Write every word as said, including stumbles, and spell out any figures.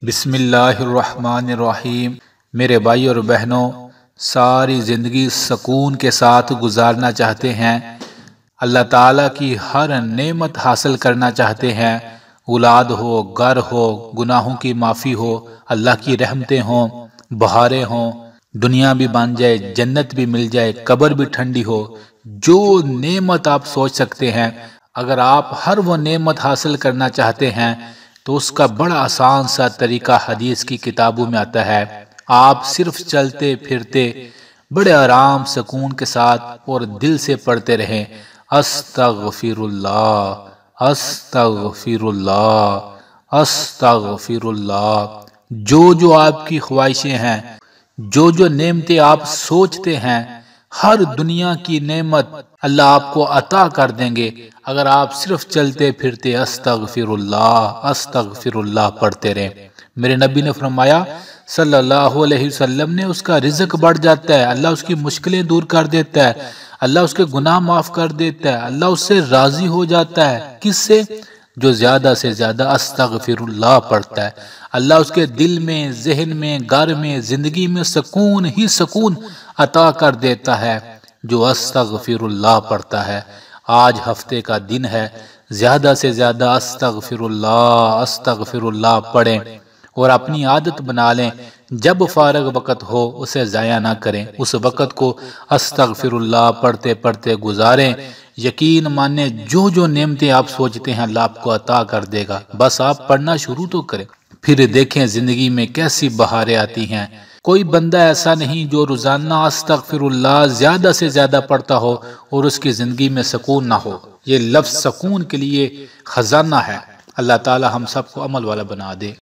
بسم اللہ الرحمن الرحیم۔ میرے بھائی اور بہنوں، ساری زندگی سکون کے ساتھ گزارنا چاہتے ہیں، اللہ تعالیٰ کی ہر نعمت حاصل کرنا چاہتے ہیں، اولاد ہو، گھر ہو، گناہوں کی معافی ہو، اللہ کی رحمتیں ہوں، بہاریں ہوں، دنیا بھی بن جائے، جنت بھی مل جائے، قبر بھی ٹھنڈی ہو، جو نعمت آپ سوچ سکتے ہیں، اگر آپ ہر وہ نعمت حاصل کرنا چاہتے ہیں تو اس کا بڑا آسان سا طریقہ حدیث کی کتابوں میں آتا ہے۔ آپ صرف چلتے پھرتے بڑے آرام سکون کے ساتھ اور دل سے پڑھتے رہیں، استغفر اللہ استغفر اللہ استغفر اللہ۔ جو جو آپ کی خواہشیں ہیں، جو جو نعمتیں آپ سوچتے ہیں، ہر دنیا کی نعمت اللہ آپ کو عطا کر دیں گے اگر آپ صرف چلتے پھرتے استغفر اللہ استغفر اللہ پڑھتے رہیں۔ میرے نبی نے فرمایا صلی اللہ علیہ وسلم نے، اس کا رزق بڑھ جاتا ہے، اللہ اس کی مشکلیں دور کر دیتا ہے، اللہ اس کے گناہ معاف کر دیتا ہے، اللہ اس سے راضی ہو جاتا ہے۔ کس سے؟ جو زیادہ سے زیادہ استغفر اللہ پڑھتا ہے۔ اللہ اس کے دل میں، ذہن میں، گھر میں، زندگی میں سکون ہی سکون عطا کر دیتا ہے جو استغفر اللہ پڑھتا ہے۔ آج ہفتے کا دن ہے، زیادہ سے زیادہ استغفر اللہ استغفر اللہ پڑھیں اور اپنی عادت بنا لیں، جب فارغ وقت ہو اسے ضائع نہ کریں، اس وقت کو استغفر اللہ پڑھتے پڑھتے گزاریں۔ یقین مانیں، جو جو نعمتیں آپ سوچتے ہیں اللہ آپ کو عطا کر دے گا، بس آپ پڑھنا شروع تو کریں، پھر دیکھیں زندگی میں کیسی بہاریں آتی ہیں۔ کوئی بندہ ایسا نہیں جو روزانہ استغفر اللہ زیادہ سے زیادہ پڑھتا ہو اور اس کی زندگی میں سکون نہ ہو۔ یہ لفظ سکون کے لیے خزانہ ہے۔ اللہ تعالی ہم سب کو عمل والا بنا دے۔